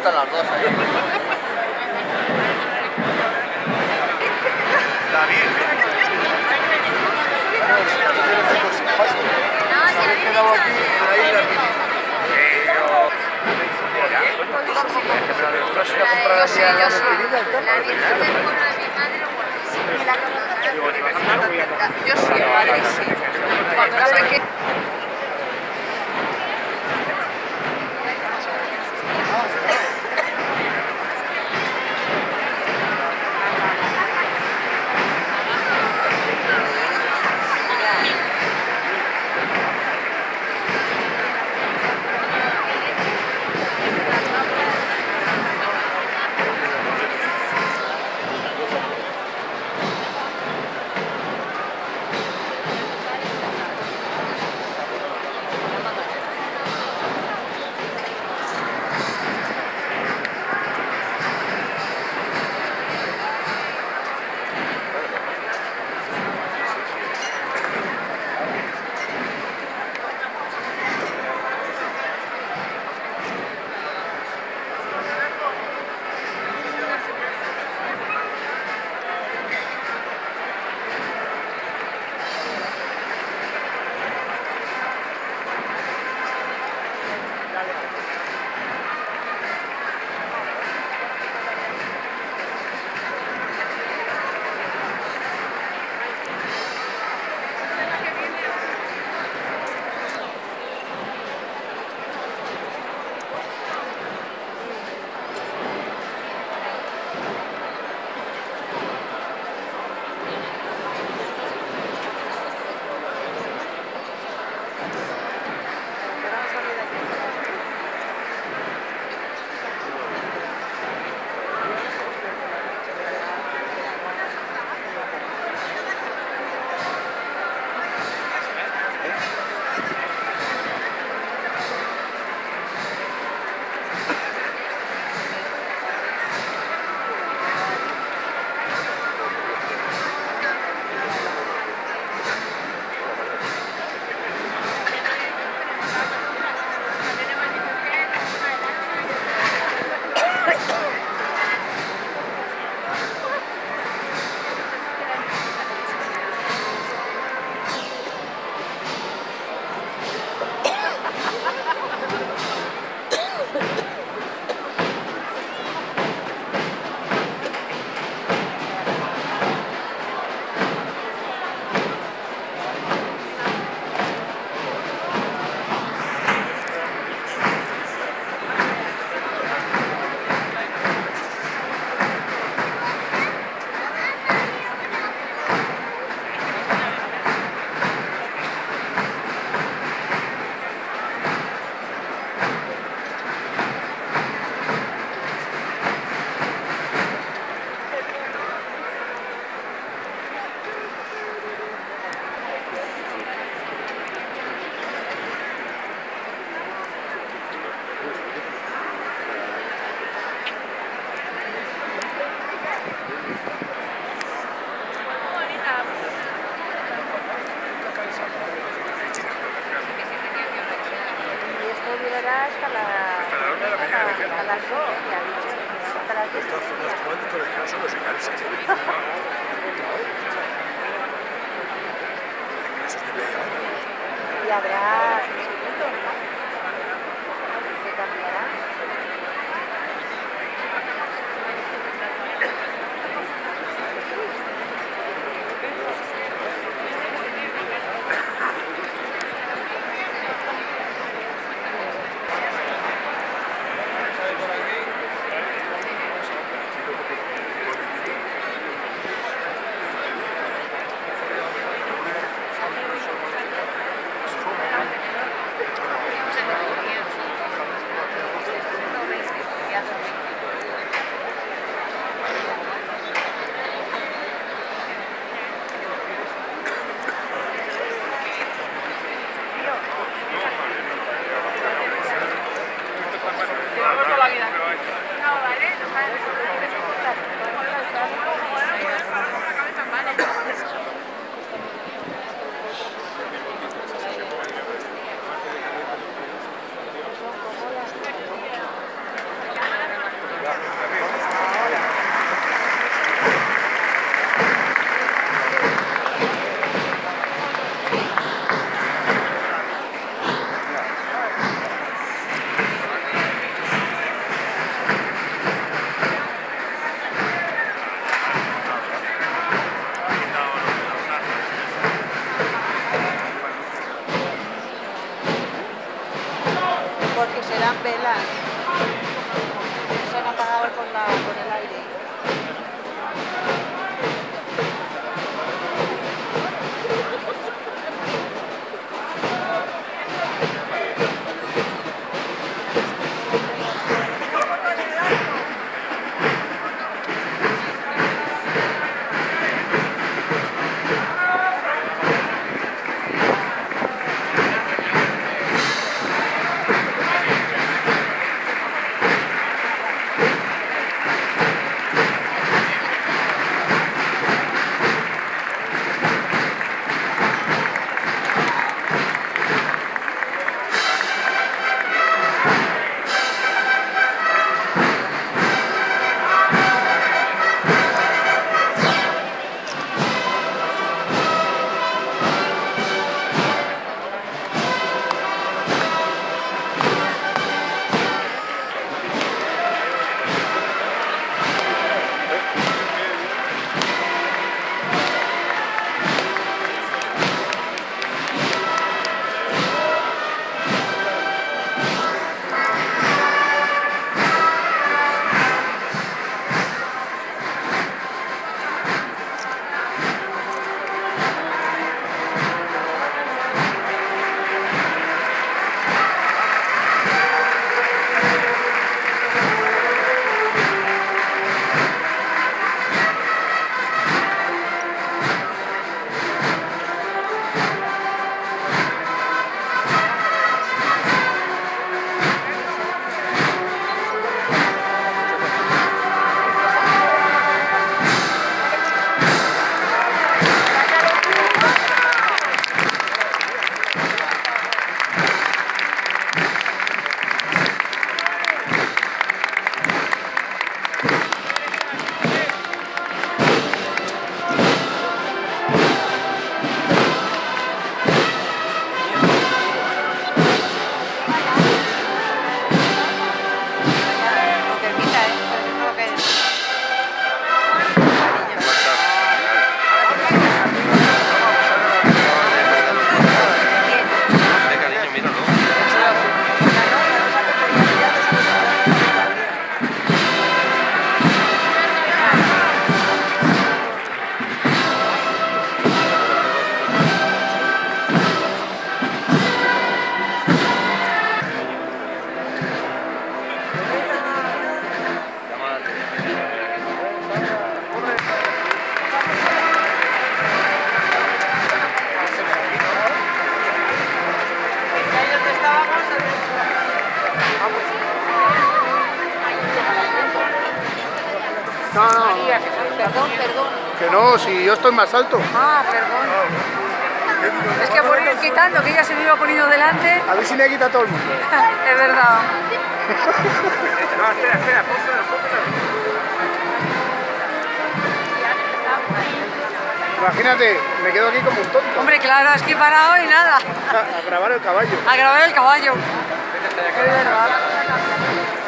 están las dos ahí. David. Yo sí, la Virgen del Pueblo de mi madre lo guardé. Yo sí, en Madrid sí. Cuando era pequeña. Hasta las 2, ya he dicho. Hasta las 10. Y habrá... ¿Qué cambiará? No, no, Perdón, perdón. que no, si yo estoy más alto. Ah, perdón. Es que por ir quitando, que ella se me iba poniendo delante. A ver si me quita todo el mundo. Es verdad. No, espera, póntelo. Imagínate, me quedo aquí como un tonto. Hombre, claro, es que he parado y nada. A grabar el caballo. A grabar el caballo. Es verdad.